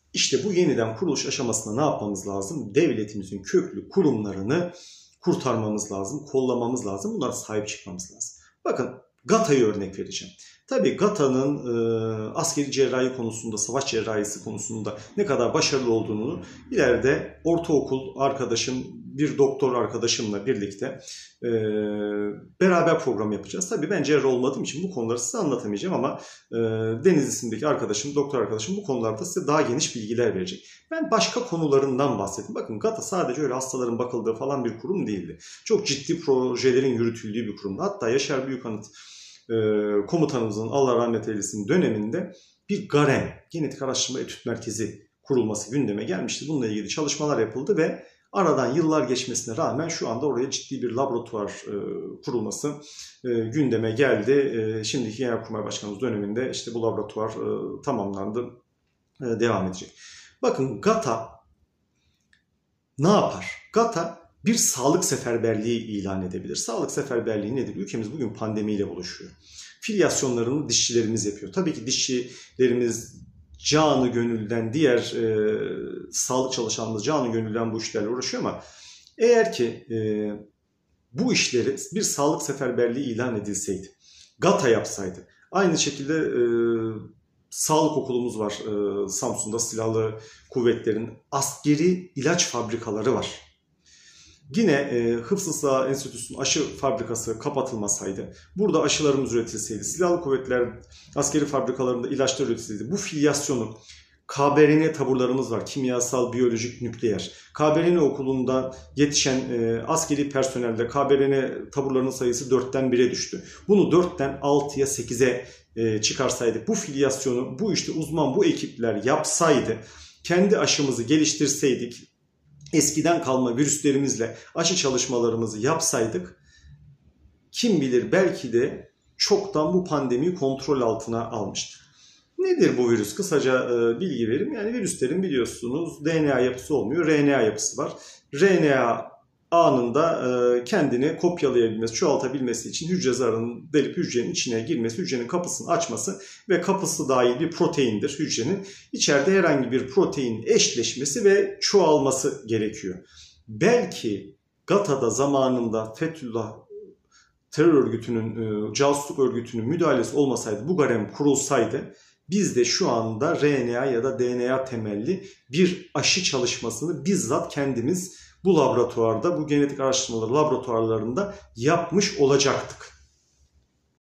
İşte bu yeniden kuruluş aşamasında ne yapmamız lazım? Devletimizin köklü kurumlarını kurtarmamız lazım, kollamamız lazım, bunlara sahip çıkmamız lazım. Bakın GATA'yı örnek vereceğim. Tabii GATA'nın askeri cerrahi konusunda, savaş cerrahisi konusunda ne kadar başarılı olduğunu ileride ortaokul arkadaşım, bir doktor arkadaşımla birlikte beraber program yapacağız. Tabii ben cerrah olmadığım için bu konuları size anlatamayacağım ama Deniz isimdeki arkadaşım, doktor arkadaşım bu konularda size daha geniş bilgiler verecek. Ben başka konularından bahsettim. Bakın GATA sadece öyle hastaların bakıldığı falan bir kurum değildi. Çok ciddi projelerin yürütüldüğü bir kurumdu. Hatta Yaşar Büyükanıt komutanımızın Allah rahmet eylesin döneminde bir GAREM, Genetik Araştırma Etüt Merkezi kurulması gündeme gelmişti. Bununla ilgili çalışmalar yapıldı ve aradan yıllar geçmesine rağmen şu anda oraya ciddi bir laboratuvar kurulması gündeme geldi. Şimdiki Genelkurmay Başkanımız döneminde işte bu laboratuvar tamamlandı, devam edecek. Bakın GATA ne yapar? GATA bir sağlık seferberliği ilan edebilir. Sağlık seferberliği nedir? Ülkemiz bugün pandemiyle buluşuyor. Filyasyonlarını dişçilerimiz yapıyor. Tabii ki dişçilerimiz canı gönülden, diğer sağlık çalışanlarımız canı gönülden bu işlerle uğraşıyor ama eğer ki bu işleri bir sağlık seferberliği ilan edilseydi, GATA yapsaydı, aynı şekilde sağlık okulumuz var Samsun'da, silahlı kuvvetlerin askeri ilaç fabrikaları var. Yine Hıfzı Sıha Enstitüsü'nün aşı fabrikası kapatılmasaydı, burada aşılarımız üretilseydi, silahlı kuvvetler askeri fabrikalarında ilaçlar üretilseydi, bu filyasyonu KBRN taburlarımız var, kimyasal, biyolojik, nükleer. KBRN okulunda yetişen askeri personelde KBRN taburlarının sayısı 4'ten 1'e düştü. Bunu 4'ten 6'ya 8'e çıkarsaydık, bu filyasyonu, bu işte uzman bu ekipler yapsaydı, kendi aşımızı geliştirseydik, eskiden kalma virüslerimizle aşı çalışmalarımızı yapsaydık, kim bilir belki de çoktan bu pandemiyi kontrol altına almıştık. Nedir bu virüs? Kısaca bilgi vereyim. Yani virüslerin biliyorsunuz DNA yapısı olmuyor, RNA yapısı var. RNA anında kendini kopyalayabilmesi, çoğaltabilmesi için hücre zarının delip hücrenin içine girmesi, hücrenin kapısını açması ve kapısı dahil bir proteindir hücrenin. İçeride herhangi bir protein eşleşmesi ve çoğalması gerekiyor. Belki GATA'da zamanında Fethullah terör örgütünün, casusluk örgütünün müdahalesi olmasaydı, bu GAREM kurulsaydı, biz de şu anda RNA ya da DNA temelli bir aşı çalışmasını bizzat kendimiz bu laboratuvarda, bu genetik araştırmaları laboratuvarlarında yapmış olacaktık.